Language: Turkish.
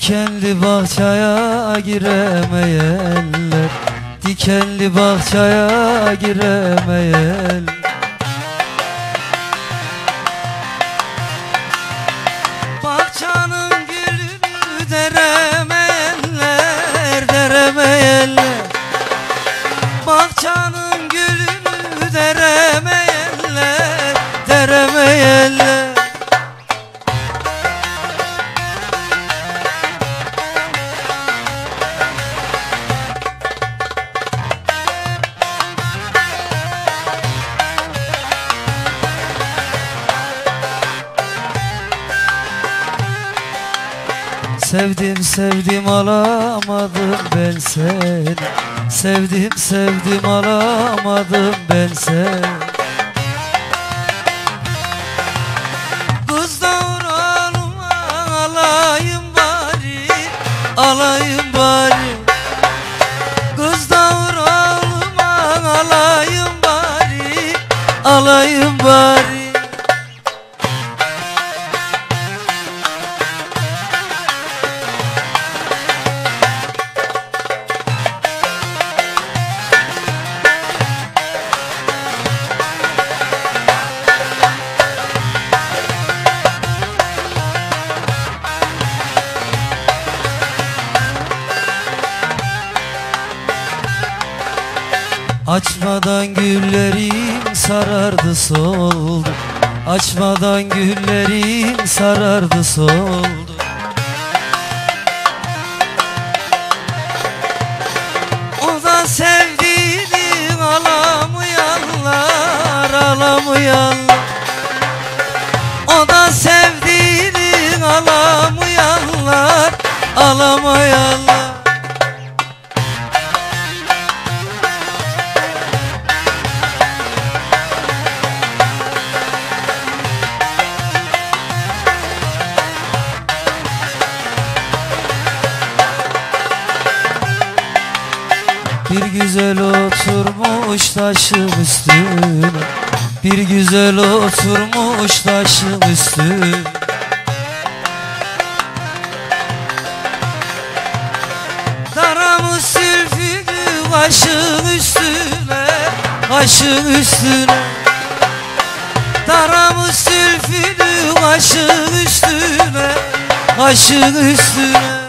Dikenli bahçaya giremeyenler, dikenli bahçaya giremeyen. Bahçanın gülünü deremeyenler, deremeyenler. Bahçanın gülünü deremeyenler, deremeyenler. Sevdim sevdim alamadım ben seni, sevdim sevdim alamadım ben seni. Kız davranma alayım bari, alayım bari. Kız davranma alayım bari, alayım bari. Açmadan güllerim sarardı soldu, açmadan güllerim sarardı soldu. O da sevdiğini alamayanlar, alamayanlar. O da sevdiğini alamayanlar, alamayanlar. Bir güzel oturmuş taşın üstüne, bir güzel oturmuş taşın üstüne. Daramış zülfünü kaşın üstüne, kaşın üstüne. Daramış zülfünü kaşın üstüne, kaşın üstüne.